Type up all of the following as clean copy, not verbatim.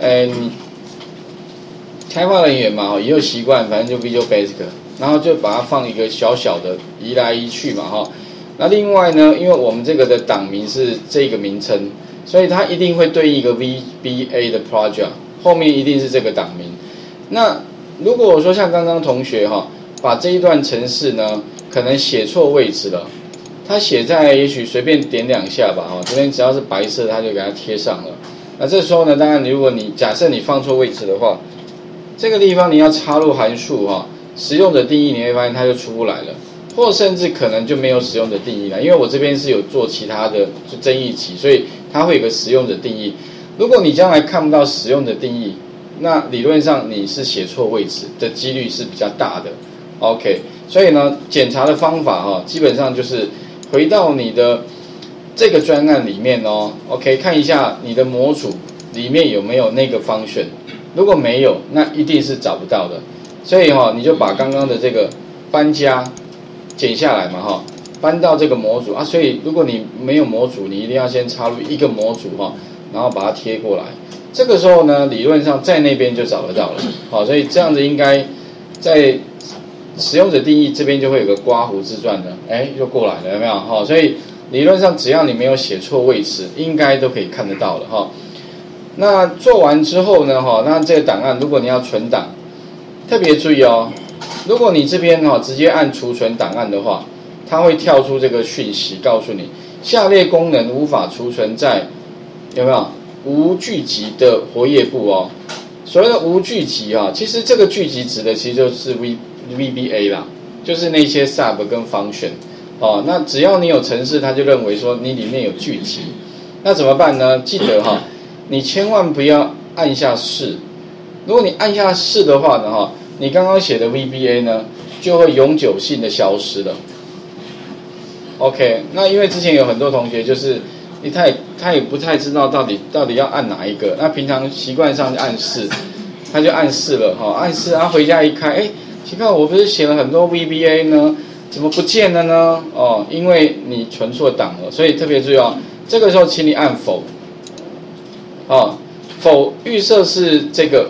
你开发人员嘛，也有习惯，反正就 Visual Basic， 然后就把它放一个小小的移来移去嘛，哈。那另外呢，因为我们这个的档名是这个名称，所以它一定会对应一个 VBA 的 project， 后面一定是这个档名。那如果我说像刚刚同学哈，把这一段程式呢，可能写错位置了，他写在也许随便点2下吧，哈，这边只要是白色的，他就给它贴上了。那这时候呢，当然如果你假设你放错位置的话，这个地方你要插入函数哈，使用者定义你会发现它就出不来了，或甚至可能就没有使用者定义了，因为我这边是有做其他的就争议题，所以它会有个使用者定义。如果你将来看不到使用者定义，那理论上你是写错位置的几率是比较大的。OK， 所以呢，检查的方法哈，基本上就是回到你的这个专案里面哦 ，OK， 看一下你的模组里面有没有那个function。如果没有，那一定是找不到的。所以你就把刚刚的这个搬家剪下来嘛哈，搬到这个模组啊。所以如果你没有模组，你一定要先插入一个模组哈，然后把它贴过来。这个时候呢，理论上在那边就找得到了。好，所以这样子应该在使用者定义这边就会有个刮胡自传的，就过来了，有没有？哈，所以理论上只要你没有写错位置，应该都可以看得到了哈。那做完之后呢，那这个档案如果你要存档，特别注意哦，如果你这边直接按储存档案的话，它会跳出这个讯息，告诉你下列功能无法储存在有没有无聚集的活页簿哦。所谓的无聚集其实这个聚集指的其实就是 VBA 啦，就是那些 sub 跟 function 那只要你有程式，它就认为说你里面有聚集，那怎么办呢？记得你千万不要按下是，如果你按下是的话呢，你刚刚写的 VBA 呢就会永久性的消失了。OK， 那因为之前有很多同学就是他也不太知道到底要按哪一个，那平常习惯上按是，他就按是了按是，他回家一看，奇怪，我不是写了很多 VBA 呢，怎么不见了呢？因为你存错档了，所以特别注意这个时候请你按否。否预设是这个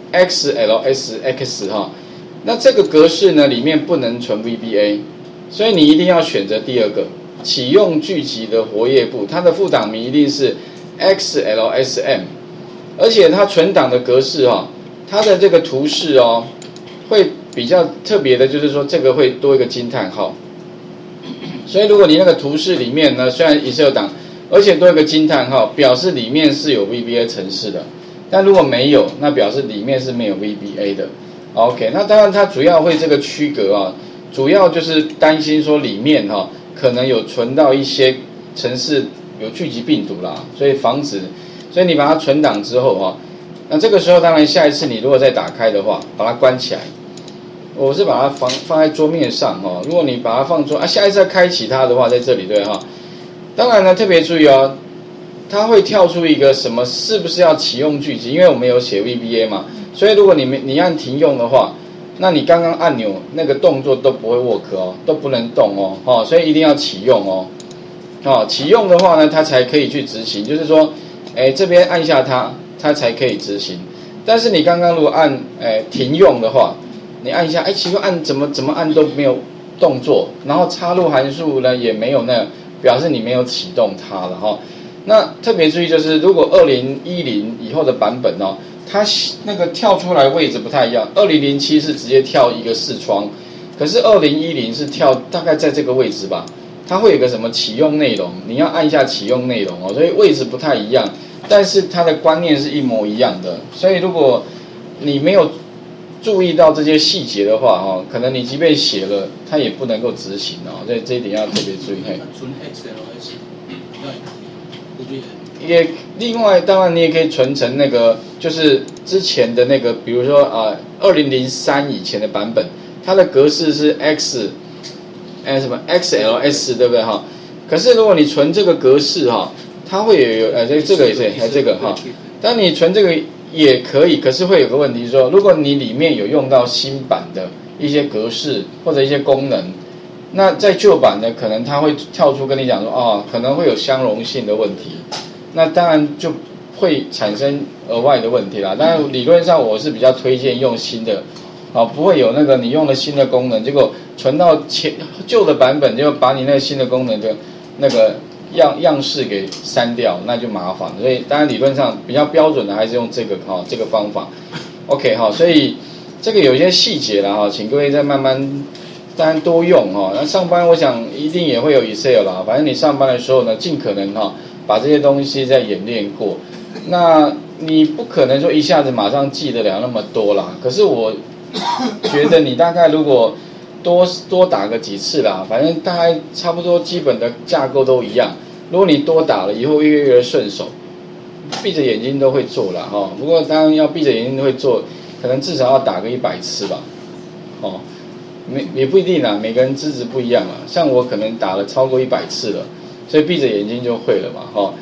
XLSX 那这个格式呢里面不能存 VBA， 所以你一定要选择第二个启用聚集的活页簿，它的副档名一定是 XLSM， 而且它存档的格式它的这个图示会比较特别的，就是说这个会多一个惊叹号，所以如果你那个图示里面呢虽然 Excel 档而且多一个惊叹号，表示里面是有 VBA 程式的，但如果没有，那表示里面是没有 VBA 的。OK， 那当然它主要会这个区隔主要就是担心说里面可能有存到一些程式有聚集病毒啦，所以防止，所以你把它存档之后那这个时候当然下一次你如果再打开的话，把它关起来。我是把它放在桌面上如果你把它放桌下一次再开启它的话，在这里对当然呢，特别注意它会跳出一个什么，是不是要启用聚集？因为我们有写 VBA 嘛，所以如果你按停用的话，那你刚刚按钮那个动作都不会 work 都不能动所以一定要启用启用的话呢，它才可以去执行，就是说，这边按下它才可以执行。但是你刚刚如果按停用的话，你按一下，奇怪，怎么按都没有动作，然后插入函数呢也没有表示你没有启动它了那特别注意就是，如果2010以后的版本它那个跳出来位置不太一样。2007是直接跳一个视窗，可是2010是跳大概在这个位置吧。它会有个什么启用内容，你要按一下启用内容所以位置不太一样，但是它的观念是一模一样的。所以如果你没有注意到这些细节的话可能你即便写了，它也不能够执行所以这一点要特别注意。也另外，当然你也可以存成那个，就是之前的那个，比如说2003以前的版本，它的格式是 什么 XLS 对不对可是如果你存这个格式它会有这个也是这个当你存这个也可以，可是会有个问题说，如果你里面有用到新版的一些格式或者一些功能，那在旧版呢，可能它会跳出跟你讲说可能会有相容性的问题，那当然就会产生额外的问题啦。但是理论上我是比较推荐用新的，不会有那个你用了新的功能，结果存到旧的版本，就把你那个新的功能的那个样式给删掉，那就麻烦。所以当然理论上比较标准的还是用这个这个方法。OK 所以这个有些细节啦请各位再慢慢。当然多用那上班我想一定也会有 Excel 啦，反正你上班的时候呢，尽可能把这些东西再演练过。那你不可能说一下子马上记得了那么多啦，可是我觉得你大概如果多打个几次啦，反正大概差不多基本的架构都一样。如果你多打了以后越来越顺手，闭着眼睛都会做啦不过当然要闭着眼睛都会做，可能至少要打个100次吧也不一定啦，每个人资质不一样啦。像我可能打了超过100次了，所以闭着眼睛就会了嘛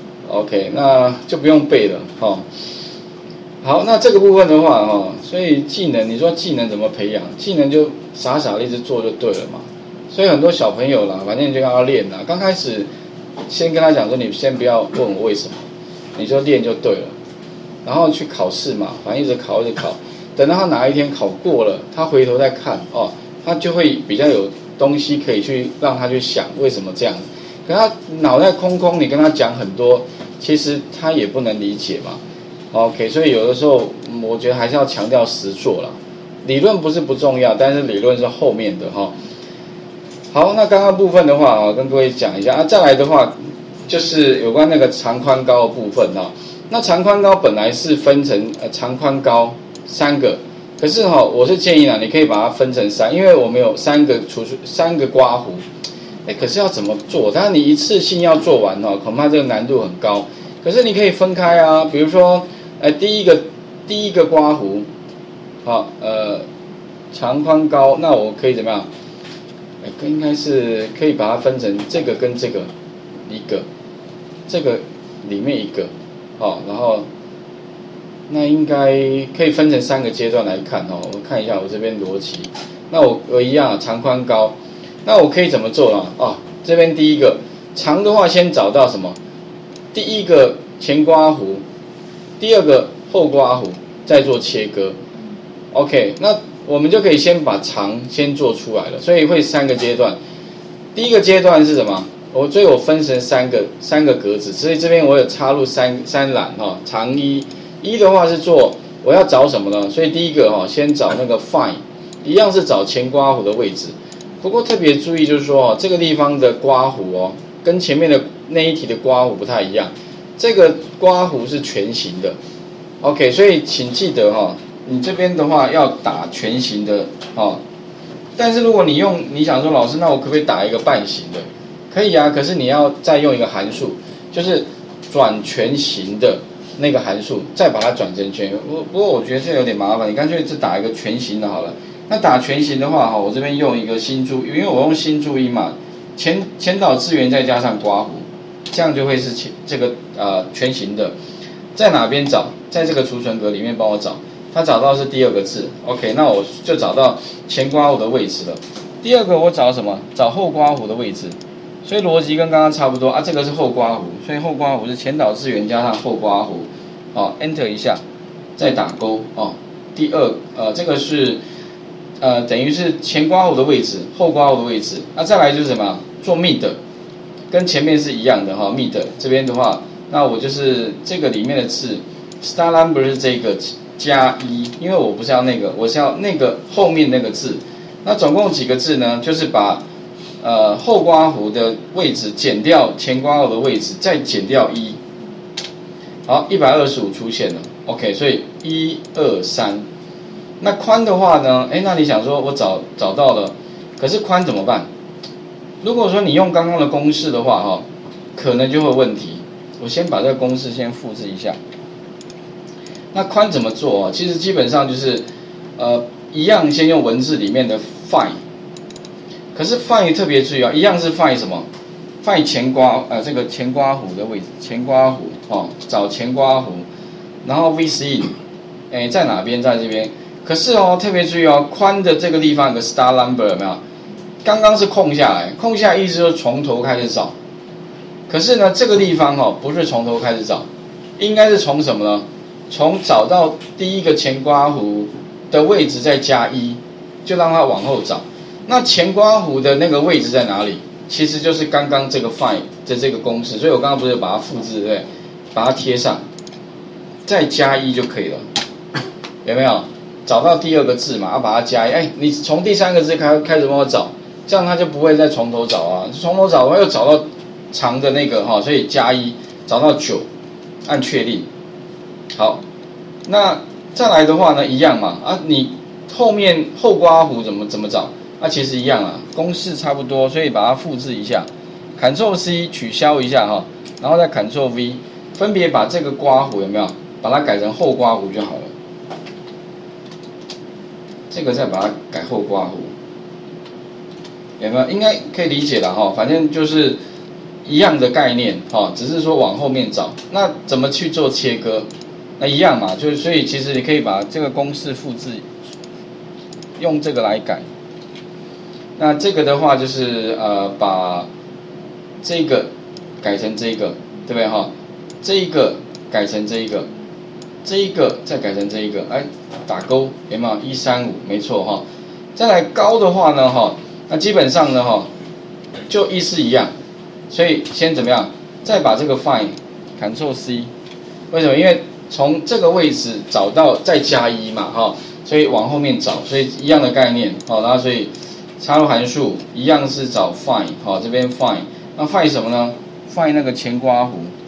OK， 那就不用背了好，那这个部分的话所以技能，你说技能怎么培养？技能就傻傻的一直做就对了嘛。所以很多小朋友啦，反正就要练啦。刚开始先跟他讲说，你先不要问我为什么，你就练就对了。然后去考试嘛，反正一直考。等到他哪一天考过了，他回头再看他就会比较有东西可以去让他去想为什么这样。可他脑袋空空，你跟他讲很多，其实他也不能理解嘛。OK， 所以有的时候我觉得还是要强调实作啦。理论不是不重要，但是理论是后面的好，那刚刚部分的话跟各位讲一下再来的话就是有关那个长宽高的部分那长宽高本来是分成长宽高3个，可是我是建议你可以把它分成3，因为我们有3个刮胡，可是要怎么做？当然你一次性要做完恐怕这个难度很高。可是你可以分开比如说第一个刮胡长宽高，那我可以怎么样？应该是可以把它分成这个跟这个一个，这个里面一个然后那应该可以分成3个阶段来看我看一下我这边逻辑。那我一样长宽高，那我可以怎么做呢？这边第一个长的话，先找到什么？第一个前刮胡，第二个后刮胡，再做切割。OK， 那我们就可以先把长先做出来了，所以会3个阶段。第一个阶段是什么？所以我分成3个格子，所以这边我有插入三栏长一的话是做我要找什么呢？所以第一个先找那个 fine， 一样是找前刮胡的位置。不过特别注意就是说这个地方的刮胡跟前面的那一题的刮胡不太一样，这个刮胡是全形的。OK， 所以请记得你这边的话要打全形的但是如果你想说老师，那我可不可以打一个半形的？可以可是你要再用一个函数，就是转全形的那个函数，再把它转成全。不过我觉得这有点麻烦，你干脆只打一个全形的好了。那打全形的话我这边用一个新注，因为我用新注音嘛，前导字元再加上刮胡，这样就会是这个全形的。在哪边找？在这个储存格里面帮我找，他找到是第2个字 ，OK， 那我就找到前刮胡的位置了。第二个我找什么？找后刮胡的位置。所以逻辑跟刚刚差不多这个是后刮胡，所以后刮胡是前导字元加上后刮胡，Enter 一下，再打勾第二这个是等于是前刮胡的位置，后刮胡的位置。再来就是什么？做 mid， 跟前面是一样的mid 这边的话，那我就是这个里面的字 ，star number 是这个加1，因为我不是要那个，我是要那个后面那个字。那总共几个字呢？就是把后刮胡的位置减掉前刮胡的位置，再减掉1，好，125出现了。OK， 所以1、2、3。那宽的话呢？那你想说我找到了，可是宽怎么办？如果说你用刚刚的公式的话可能就会有问题。我先把这个公式先复制一下。那宽怎么做其实基本上就是一样先用文字里面的 fine。可是 fine 特别注意一样是 fine 什么 ？fine 前刮这个前刮胡的位置，前刮胡找前刮胡，然后 vc 在哪边？在这边。可是特别注意宽的这个地方有个 star number 有没有？刚刚是空下来，空下来意思就是从头开始找。可是呢，这个地方不是从头开始找， 应该是从什么呢？从找到第一个前刮弧的位置再加1，就让它往后找。那前刮弧的那个位置在哪里？其实就是刚刚这个 find 的这个公式，所以我刚刚不是把它复制，对不对？把它贴上，再加1就可以了，有没有？找到第二个字嘛，要把它加1。哎，你从第3个字开始帮我找，这样它就不会再从头找啊。从头找的话又找到长的那个哈，所以加1，找到9，按确定。好，那再来的话呢，一样嘛啊，你后面后刮弧怎么找？那其实一样啊，公式差不多，所以把它复制一下 ，Ctrl C 取消一下哈，然后再 Ctrl V， 分别把这个刮弧有没有，把它改成后刮弧就好了。这个再把它改后刮弧，有没有？应该可以理解了哈，反正就是一样的概念哈，只是说往后面找。那怎么去做切割？那一样嘛，就是所以其实你可以把这个公式复制，用这个来改。那这个的话就是把这个改成这个，对不对哈？这一个改成这一个，这一个再改成这一个，哎，打勾有没有？135，没错哈。再来高的话呢哈，那基本上呢哈，就意思一样，所以先怎么样？再把这个 find Ctrl C， 为什么？因为从这个位置找到再加1嘛哈，所以往后面找，所以一样的概念好，然后所以。插入函数一样是找 find， 好，这边 find， 那 find 什么呢 ？find 那个前刮弧，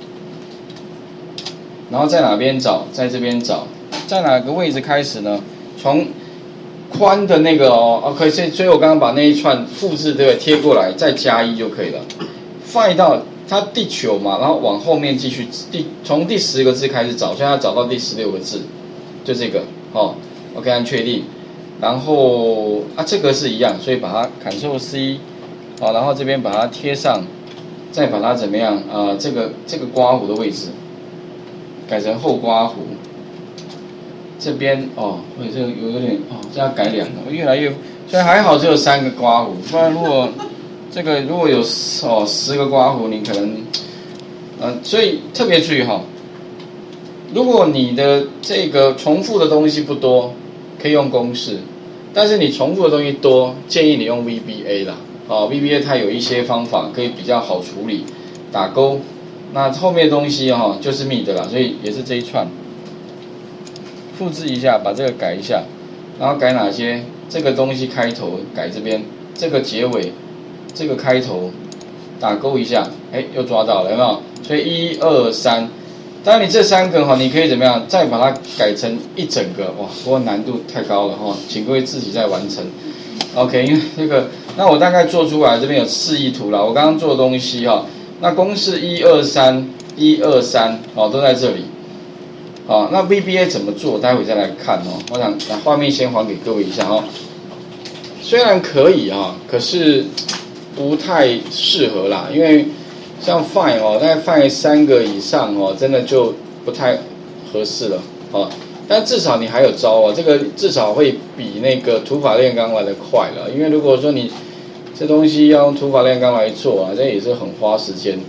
然后在哪边找？在这边找，在哪个位置开始呢？从宽的那个OK， 所以我刚刚把那一串复制对不对？贴过来，再加1就可以了。find 到它第9嘛，然后往后面继续从第10个字开始找，现在找到第16个字，就这个OK， 按确定。然后这个是一样，所以把它 Ctrl C， 好，然后这边把它贴上，再把它怎么样这个刮弧的位置改成后刮弧，这边这个有点这要改2个，越来越，所以还好只有3个刮弧，不然如果有10个刮弧，你可能所以特别注意如果你的这个重复的东西不多。可以用公式，但是你重复的东西多，建议你用 VBA 啦。VBA 它有一些方法可以比较好处理，打勾。那后面的东西就是 mid 啦，所以也是这一串。复制一下，把这个改一下，然后改哪些？这个东西开头改这边，这个结尾，这个开头打勾一下，又抓到了，有没有？所以1、2、3。当然，你这3个你可以怎么样？再把它改成一整个哇！不过难度太高了请各位自己再完成。OK， 因为这个，那我大概做出来，这边有示意图啦。我刚刚做的东西那公式1、2、3、1、2、3都在这里。那 VBA 怎么做？待会再来看我想把画面先还给各位一下虽然可以可是不太适合啦，因为。像 find 大概 find 3个以上真的就不太合适了但至少你还有招这个至少会比那个土法炼钢来的快了。因为如果说你这东西要用土法炼钢来做这也是很花时间。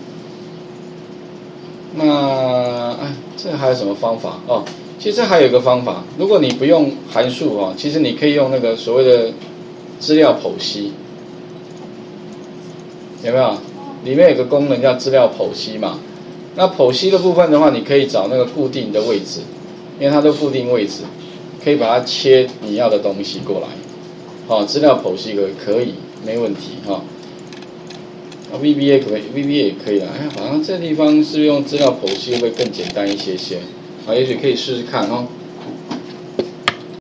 那这还有什么方法其实还有一个方法，如果你不用函数其实你可以用那个所谓的资料剖析，有没有？里面有个功能叫资料剖析嘛，那剖析的部分的话，你可以找那个固定的位置，因为它都固定位置，可以把它切你要的东西过来，资料剖析可以，没问题VBA 可不可以 ？VBA 也可以啦。好像这地方是用资料剖析会不会更简单一些？也许可以试试看